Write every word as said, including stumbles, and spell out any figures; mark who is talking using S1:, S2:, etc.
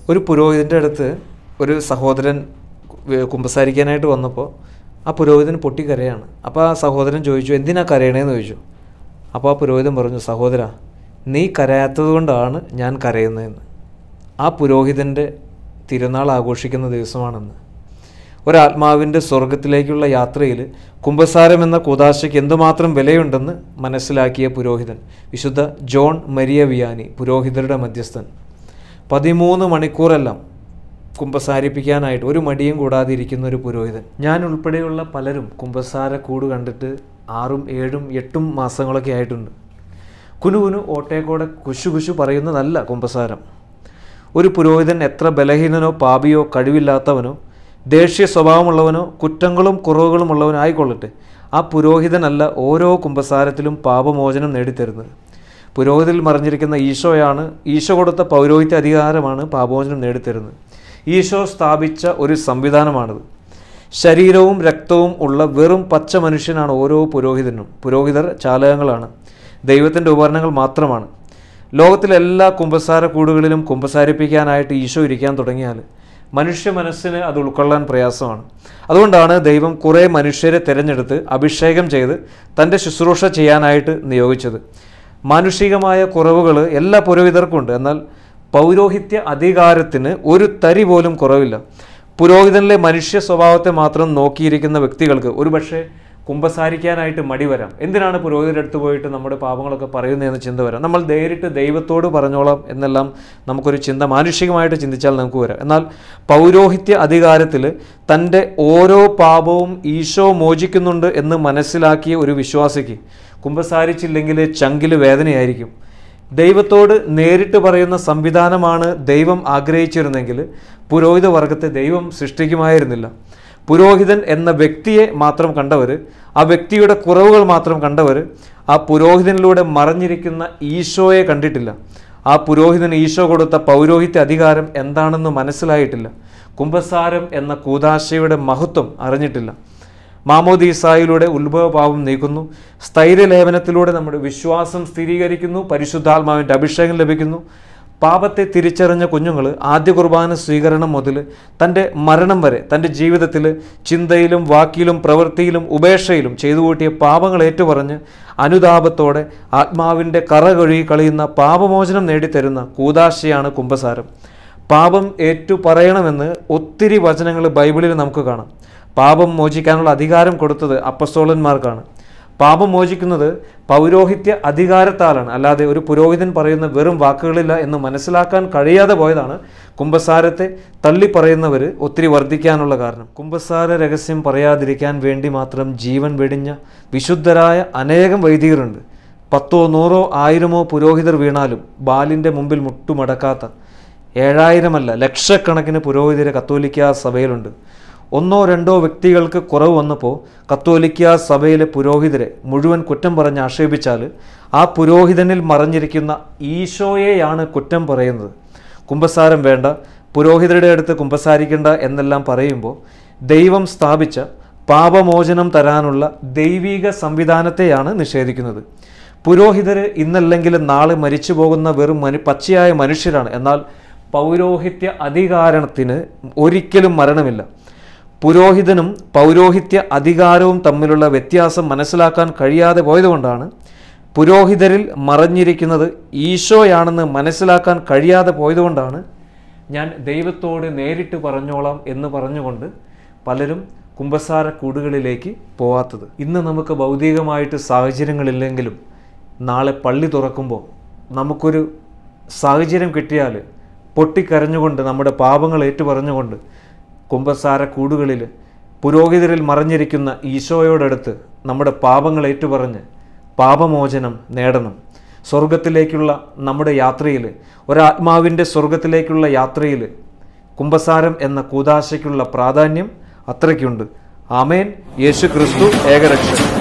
S1: ഒരു പുരോഹിതൻ്റെ അടുത്ത് ഒരു സഹോദരൻ കുമ്പസാരിക്കാനായിട്ട് വന്നപ്പോൾ ആ പുരോഹിതൻ പൊട്ടിക്കരയാണ്. അപ്പോൾ ആ സഹോദരൻ ചോദിച്ചു, എന്തിനാ കരയണേന്ന് ചോദിച്ചു. അപ്പോൾ ആ പുരോഹിതൻ പറഞ്ഞു, സഹോദര, നീ കരയാത്തത് കൊണ്ടാണ് ഞാൻ കരയുന്നതെന്ന്. ആ പുരോഹിതൻ്റെ തിരുനാൾ ആഘോഷിക്കുന്ന ദിവസമാണെന്ന്. ഒരാത്മാവിൻ്റെ സ്വർഗത്തിലേക്കുള്ള യാത്രയിൽ കുമ്പസാരം എന്ന കൂദാശയ്ക്ക് എന്തുമാത്രം വിലയുണ്ടെന്ന് മനസ്സിലാക്കിയ പുരോഹിതൻ, വിശുദ്ധ ജോൺ മരിയ വിയാനി, പുരോഹിതരുടെ മധ്യസ്ഥൻ, പതിമൂന്ന് മണിക്കൂറെല്ലാം കുമ്പസാരിപ്പിക്കാനായിട്ട് ഒരു മടിയും കൂടാതെ ഇരിക്കുന്ന ഒരു പുരോഹിതൻ. ഞാൻ ഉൾപ്പെടെയുള്ള പലരും കുമ്പസാര കൂട് കണ്ടിട്ട് ആറും ഏഴും എട്ടും മാസങ്ങളൊക്കെ ആയിട്ടുണ്ട്. കുനുകുനു ഓട്ടേക്കോടെ കുശു കുശു പറയുന്നതല്ല കുമ്പസാരം. ഒരു പുരോഹിതൻ എത്ര ബലഹീനനോ പാപിയോ കഴിവില്ലാത്തവനോ ദേഷ്യ സ്വഭാവമുള്ളവനോ കുറ്റങ്ങളും കുറവുകളും ഉള്ളവനോ ആയിക്കൊള്ളട്ടെ, ആ പുരോഹിതനല്ല ഓരോ കുമ്പസാരത്തിലും പാപമോചനം നേടിത്തരുന്നത്. പുരോഹിതനിൽ മറിഞ്ഞിരിക്കുന്ന ഈശോയാണ്, ഈശോ കൊടുത്ത പൗരോഹിത്യ അധികാരമാണ് പാപമോചനം നേടിത്തരുന്നത്. ഈശോ സ്ഥാപിച്ച ഒരു സംവിധാനമാണിത്. ശരീരവും രക്തവും ഉള്ള വെറും പച്ച മനുഷ്യനാണ് ഓരോ പുരോഹിതനും. പുരോഹിതർ ചാലകങ്ങളാണ്, ദൈവത്തിൻ്റെ ഉപകരണങ്ങൾ മാത്രമാണ്. ലോകത്തിലെ എല്ലാ കുമ്പസാര കൂടുകളിലും കുമ്പസാരിപ്പിക്കാനായിട്ട് ഈശോ ഇരിക്കാൻ തുടങ്ങിയാൽ മനുഷ്യ മനസ്സിന് അത് ഉൾക്കൊള്ളാൻ പ്രയാസമാണ്. അതുകൊണ്ടാണ് ദൈവം കുറേ മനുഷ്യരെ തിരഞ്ഞെടുത്ത് അഭിഷേകം ചെയ്ത് തൻ്റെ ശുശ്രൂഷ ചെയ്യാനായിട്ട് നിയോഗിച്ചത്. മാനുഷികമായ കുറവുകൾ എല്ലാ പുരോഹിതർക്കും ഉണ്ട്, എന്നാൽ പൗരോഹിത്യ അധികാരത്തിന് ഒരു തരി പോലും കുറവില്ല. പുരോഹിതനിലെ മനുഷ്യ സ്വഭാവത്തെ മാത്രം നോക്കിയിരിക്കുന്ന വ്യക്തികൾക്ക് ഒരുപക്ഷെ കുമ്പസാരിക്കാനായിട്ട് മടി വരാം. എന്തിനാണ് പുരോഹിതരുടെ അടുത്ത് പോയിട്ട് നമ്മുടെ പാപങ്ങളൊക്കെ പറയുന്നതെന്ന് ചിന്ത വരാം. നമ്മൾ നേരിട്ട് ദൈവത്തോട് പറഞ്ഞോളാം എന്നെല്ലാം നമുക്കൊരു ചിന്ത മാനുഷികമായിട്ട് ചിന്തിച്ചാൽ നമുക്ക് വരാം. എന്നാൽ പൗരോഹിത്യ അധികാരത്തിൽ തൻ്റെ ഓരോ പാപവും ഈശോ മോചിക്കുന്നുണ്ട് എന്ന് മനസ്സിലാക്കിയ ഒരു വിശ്വാസിക്ക് കുമ്പസാരിച്ചില്ലെങ്കിൽ ചങ്കിൽ വേദനയായിരിക്കും. ദൈവത്തോട് നേരിട്ട് പറയുന്ന സംവിധാനമാണ് ദൈവം ആഗ്രഹിച്ചിരുന്നെങ്കിൽ പുരോഹിത വർഗത്തെ ദൈവം സൃഷ്ടിക്കുമായിരുന്നില്ല. പുരോഹിതൻ എന്ന വ്യക്തിയെ മാത്രം കണ്ടവർ, ആ വ്യക്തിയുടെ കുറവുകൾ മാത്രം കണ്ടവർ, ആ പുരോഹിതനിലൂടെ മറഞ്ഞിരിക്കുന്ന ഈശോയെ കണ്ടിട്ടില്ല. ആ പുരോഹിതന് ഈശോ കൊടുത്ത പൗരോഹിത്യ അധികാരം എന്താണെന്ന് മനസ്സിലായിട്ടില്ല. കുമ്പസാരം എന്ന കൂദാശയുടെ മഹത്വം അറിഞ്ഞിട്ടില്ല. മാമോദീസായിലൂടെ ഉത്ഭവപാപം നീക്കുന്നു, സ്ഥൈര്യലേപനത്തിലൂടെ നമ്മുടെ വിശ്വാസം സ്ഥിരീകരിക്കുന്നു, പരിശുദ്ധാത്മാവിൻ്റെ അഭിഷേകം ലഭിക്കുന്നു. പാപത്തെ തിരിച്ചറിഞ്ഞ കുഞ്ഞുങ്ങൾ ആദ്യ കുർബാന സ്വീകരണം മുതൽ തൻ്റെ മരണം വരെ തൻ്റെ ജീവിതത്തിൽ ചിന്തയിലും വാക്കിലും പ്രവൃത്തിയിലും ഉപേക്ഷയിലും ചെയ്തു കൂട്ടിയ പാപങ്ങൾ ഏറ്റുപറഞ്ഞ് അനുതാപത്തോടെ ആത്മാവിൻ്റെ കറ കഴുകി കളയുന്ന പാപമോചനം നേടിത്തരുന്ന കൂദാശയാണ് കുമ്പസാരം. പാപം ഏറ്റു പറയണമെന്ന് ഒത്തിരി വചനങ്ങൾ ബൈബിളിൽ നമുക്ക് കാണാം. പാപം മോചിക്കാനുള്ള അധികാരം കൊടുത്തത് അപ്പസ്തോലന്മാർക്കാണ്. പാപം മോചിക്കുന്നത് പൗരോഹിത്യ അധികാരത്താലാണ്, അല്ലാതെ ഒരു പുരോഹിതൻ പറയുന്ന വെറും വാക്കുകളില്ല എന്ന് മനസ്സിലാക്കാൻ കഴിയാതെ പോയതാണ് കുമ്പസാരത്തെ തള്ളിപ്പറയുന്നവർ ഒത്തിരി വർദ്ധിക്കാനുള്ള കാരണം. കുമ്പസാര രഹസ്യം പറയാതിരിക്കാൻ വേണ്ടി മാത്രം ജീവൻ വെടിഞ്ഞ വിശുദ്ധരായ അനേകം വൈദികരുണ്ട്. പത്തോ നൂറോ ആയിരമോ പുരോഹിതർ വീണാലും ബാലിൻ്റെ മുമ്പിൽ മുട്ടുമടക്കാത്ത ഏഴായിരമല്ല ലക്ഷക്കണക്കിന് പുരോഹിതരെ കത്തോലിക്ക സഭയിലുണ്ട്. ഒന്നോ രണ്ടോ വ്യക്തികൾക്ക് കുറവ് വന്നപ്പോൾ കത്തോലിക്ക സഭയിലെ പുരോഹിതരെ മുഴുവൻ കുറ്റം പറഞ്ഞ് ആക്ഷേപിച്ചാൽ ആ പുരോഹിതനിൽ മറഞ്ഞിരിക്കുന്ന ഈശോയെയാണ് കുറ്റം പറയുന്നത്. കുമ്പസാരം വേണ്ട, പുരോഹിതരുടെ അടുത്ത് കുമ്പസാരിക്കേണ്ട എന്നെല്ലാം പറയുമ്പോൾ ദൈവം സ്ഥാപിച്ച പാപമോചനം തരാനുള്ള ദൈവിക സംവിധാനത്തെയാണ് നിഷേധിക്കുന്നത്. പുരോഹിതർ ഇന്നല്ലെങ്കിൽ നാളെ മരിച്ചു പോകുന്ന വെറും മനു പച്ചയായ മനുഷ്യരാണ്. എന്നാൽ പൗരോഹിത്യ അധികാരത്തിന് ഒരിക്കലും മരണമില്ല. പുരോഹിതനും പൗരോഹിത്യ അധികാരവും തമ്മിലുള്ള വ്യത്യാസം മനസ്സിലാക്കാൻ കഴിയാതെ പോയതുകൊണ്ടാണ്, പുരോഹിതരിൽ മറഞ്ഞിരിക്കുന്നത് ഈശോയാണെന്ന് മനസ്സിലാക്കാൻ കഴിയാതെ പോയതുകൊണ്ടാണ് ഞാൻ ദൈവത്തോട് നേരിട്ട് പറഞ്ഞോളാം എന്ന് പറഞ്ഞുകൊണ്ട് പലരും കുമ്പസാര കൂടുകളിലേക്ക് പോവാത്തത്. ഇന്ന് നമുക്ക് ഭൗതികമായിട്ട് സാഹചര്യങ്ങളില്ലെങ്കിലും നാളെ പള്ളി തുറക്കുമ്പോൾ നമുക്കൊരു സാഹചര്യം കിട്ടിയാൽ പൊട്ടിക്കരഞ്ഞുകൊണ്ട് നമ്മുടെ പാപങ്ങൾ ഏറ്റുപറഞ്ഞുകൊണ്ട് കുമ്പസാര കൂടുകളിൽ പുരോഹിതരിൽ മറഞ്ഞിരിക്കുന്ന ഈശോയോടടുത്ത് നമ്മുടെ പാപങ്ങൾ ഏറ്റുപറഞ്ഞ് പാപമോചനം നേടണം. സ്വർഗത്തിലേക്കുള്ള നമ്മുടെ യാത്രയിൽ, ഒരാത്മാവിൻ്റെ സ്വർഗത്തിലേക്കുള്ള യാത്രയിൽ കുമ്പസാരം എന്ന കൂദാശയ്ക്കുള്ള പ്രാധാന്യം അത്രയ്ക്കുണ്ട്. ആമേൻ. യേശു ക്രിസ്തു ഏകരക്ഷകൻ.